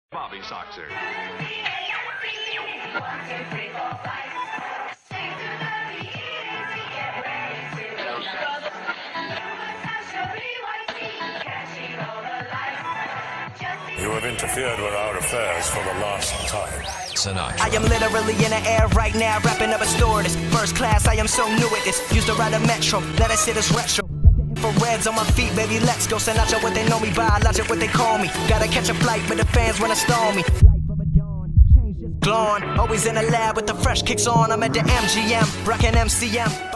Bobby Soxer. You have interfered with our affairs for the last time. Sinatra. I am literally in the air right now, wrapping up a stewardess. First class, I am so new at this. Used to ride a metro, let us sit as retro. For reds on my feet, baby, let's go. Sinatra, what they know me by, logic, what they call me. Gotta catch a flight, but the fans wanna stall me. Glowing, always in the lab with the fresh kicks on. I'm at the MGM, rockin' MCM.